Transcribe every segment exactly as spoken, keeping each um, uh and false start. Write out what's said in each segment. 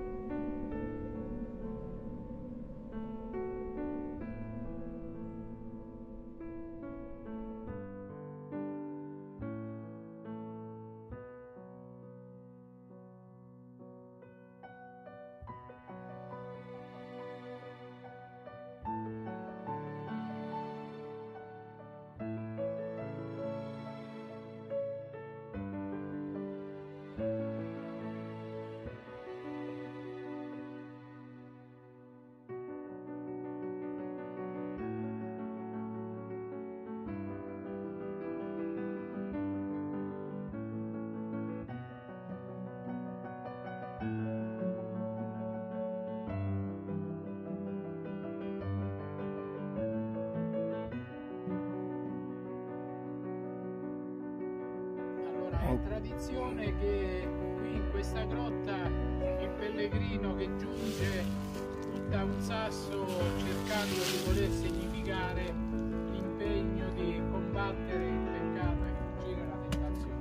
È tradizione che qui in questa grotta il pellegrino che giunge butta un sasso cercando di voler significare l'impegno di combattere il peccato e fuggire la tentazione.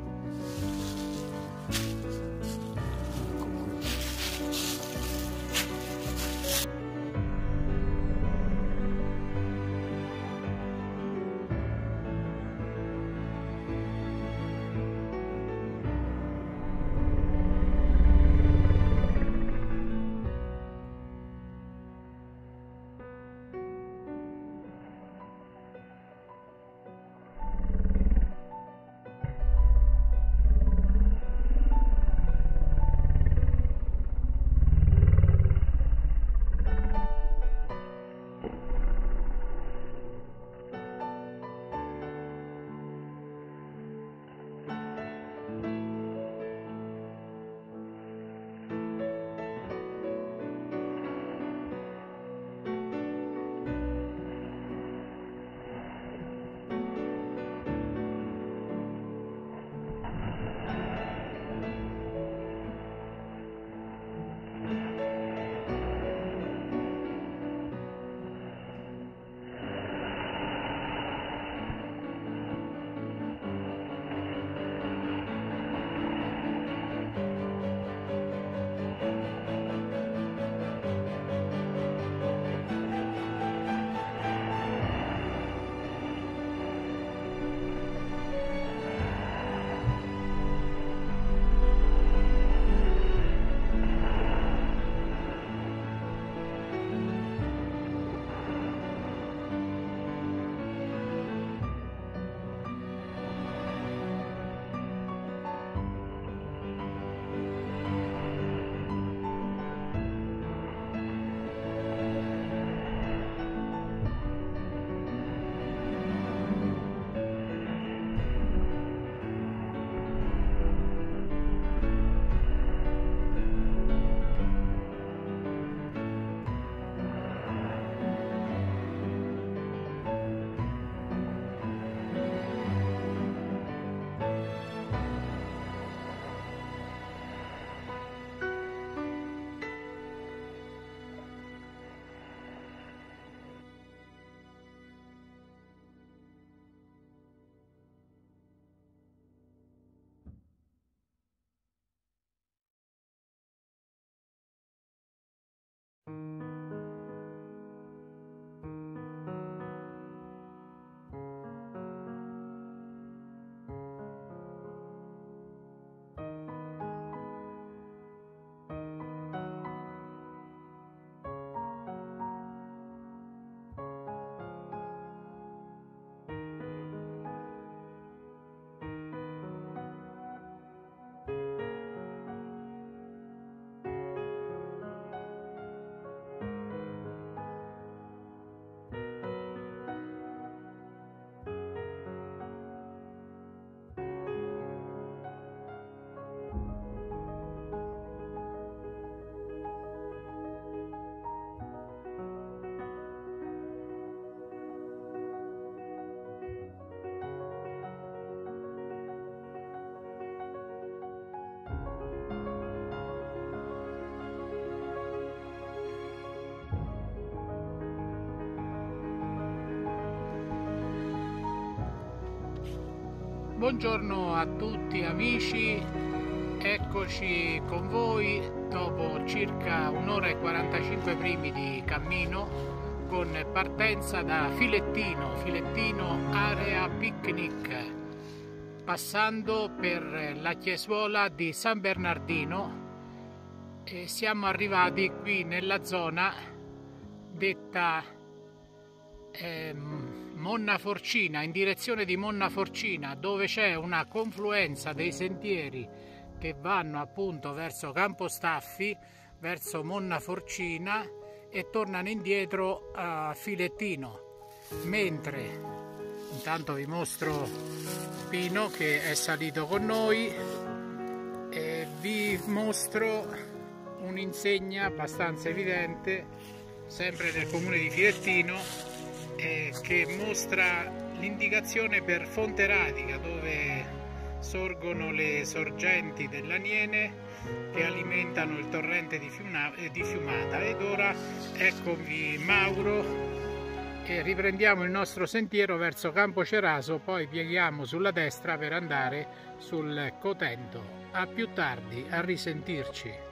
Buongiorno a tutti amici, ecco Eccoci con voi dopo circa un'ora e quarantacinque primi di cammino, con partenza da Filettino, Filettino area picnic, passando per la chiesuola di San Bernardino, e siamo arrivati qui nella zona detta eh, Monnaforcina, in direzione di Monnaforcina, dove c'è una confluenza dei sentieri che vanno appunto verso Campostaffi, verso Monnaforcina e tornano indietro a Filettino. Mentre intanto vi mostro Pino che è salito con noi e vi mostro un'insegna abbastanza evidente, sempre nel comune di Filettino, eh, che mostra l'indicazione per Fonte Radica, dove sorgono le sorgenti dell'Aniene che alimentano il torrente di, Fiuna, eh, di Fiumata. Ed ora eccovi Mauro e riprendiamo il nostro sentiero verso Campo Ceraso, poi pieghiamo sulla destra per andare sul Cotento. A più tardi, a risentirci.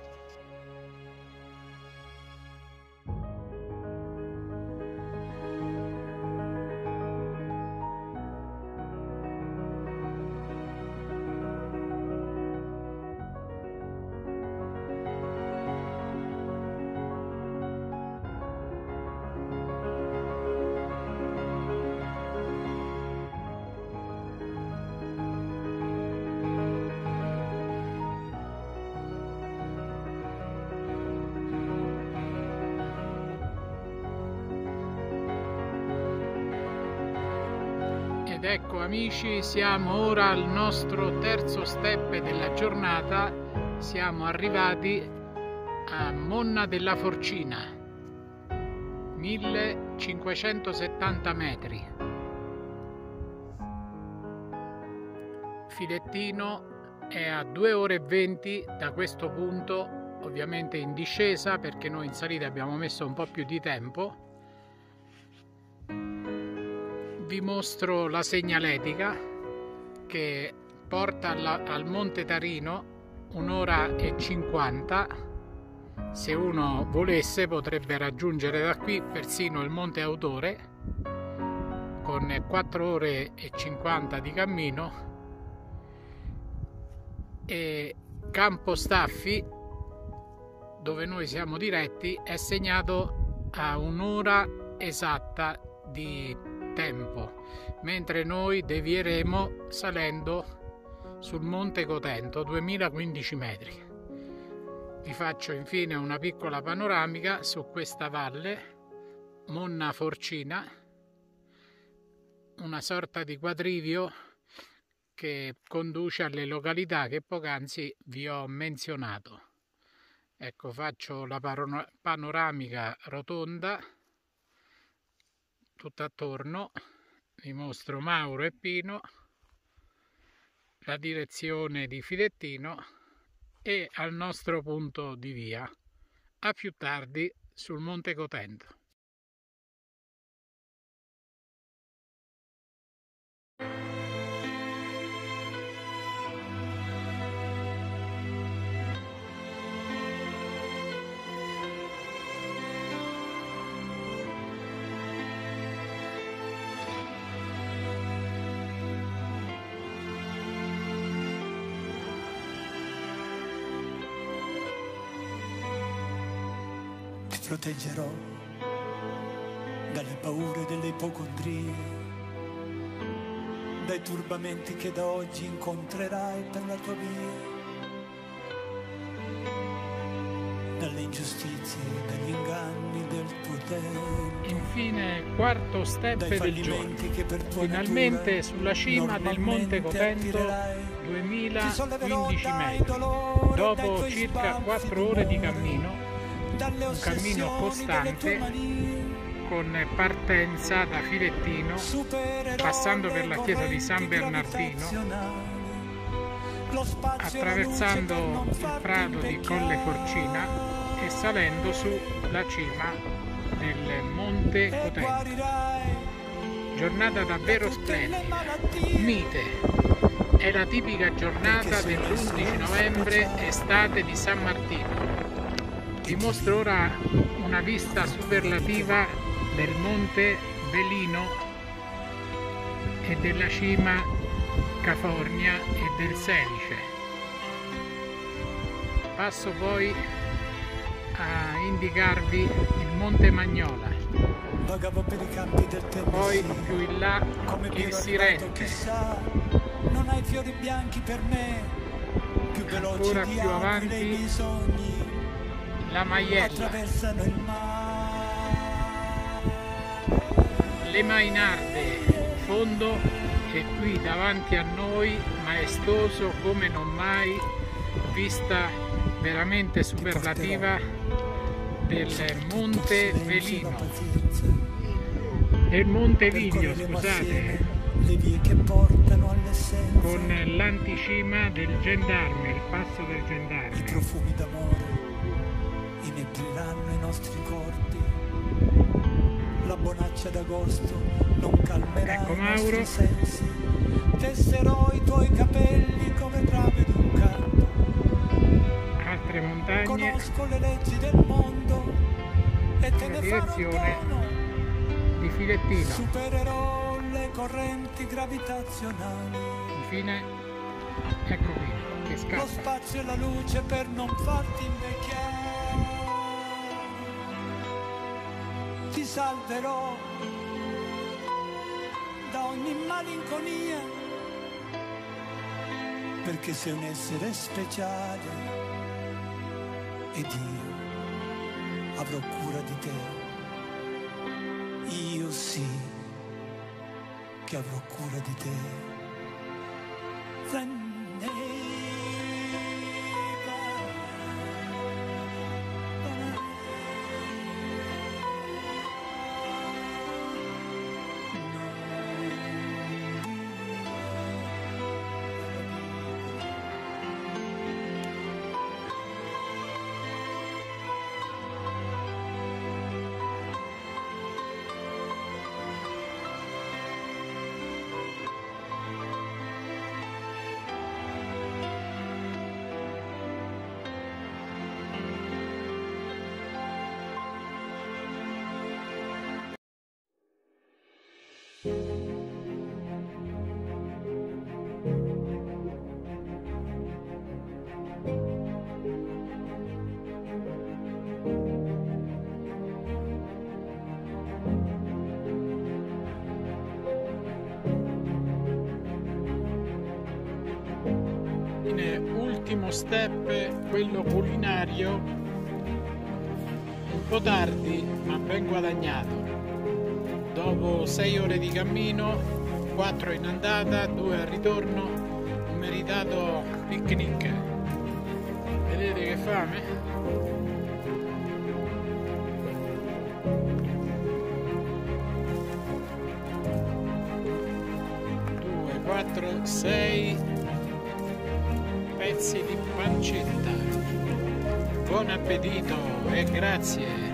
Ed ecco amici, siamo ora al nostro terzo step della giornata, siamo arrivati a Monna della Forcina, millecinquecentosettanta metri. Filettino è a due ore e venti da questo punto, ovviamente in discesa perché noi in salita abbiamo messo un po' più di tempo. Vi mostro la segnaletica che porta alla, al Monte Tarino, un'ora e cinquanta. Se uno volesse potrebbe raggiungere da qui persino il Monte Autore con quattro ore e cinquanta di cammino. E Campostaffi, dove noi siamo diretti, è segnato a un'ora esatta di tempo, mentre noi devieremo salendo sul Monte Cotento, duemilaquindici metri. Vi faccio infine una piccola panoramica su questa valle, Monnaforcina, una sorta di quadrivio che conduce alle località che poc'anzi vi ho menzionato. Ecco, faccio la panoramica rotonda tutto attorno, vi mostro Mauro e Pino, la direzione di Filettino e al nostro punto di via. A più tardi sul Monte Cotento. Proteggerò dalle paure delle ipocondrie, dai turbamenti che da oggi incontrerai per la tua via, dalle ingiustizie, dagli inganni del tuo tempo. Infine, quarto step del giorno, finalmente sulla cima del Monte Cotento, duemilaquindici metri, dopo circa quattro ore di cammino. Un cammino costante con partenza da Filettino, passando per la chiesa di San Bernardino, attraversando il prato di Colle Forcina e salendo sulla cima del Monte Cotento. Giornata davvero splendida, mite. È la tipica giornata dell'undici novembre, estate di San Martino. Vi mostro ora una vista superlativa del Monte Velino e della cima Cafornia e del Selice. Passo poi a indicarvi il Monte Magnola. Vagavo per i campi del Poi più in là il Sirente. Non hai fiori bianchi per me, più veloci Ancora di più altri avanti dei miei sogni la Maiella. attraversano il mare. Le Mainarde, fondo, e qui davanti a noi, maestoso come non mai, vista veramente superlativa del Monte Velino. Del Monte Viglio, scusate, le vie che portano all'essenza, con l'anticima del Gendarme, il passo del i Gendarme. profumi d'amore inebriranno i nostri corpi, la bonaccia d'agosto non calmerà Ecco i Mauro. nostri sensi, tesserò i tuoi capelli come trave di un canto. Altre montagne, Conosco le leggi del mondo e te la ne farò direzione dono. di Filettino. Supererò le correnti gravitazionali, Infine, ecco qui, che lo scappa. spazio e la luce per non farti invecchiare. Ti salverò da ogni malinconia, perché sei un essere speciale ed io avrò cura di te. Io sì che avrò cura di te. Ultimo step, quello culinario, un po' tardi ma ben guadagnato. Dopo sei ore di cammino, quattro in andata, due al ritorno, un meritato picnic. Vedete che fame? due, quattro, sei pezzi di pancetta. Buon appetito e grazie.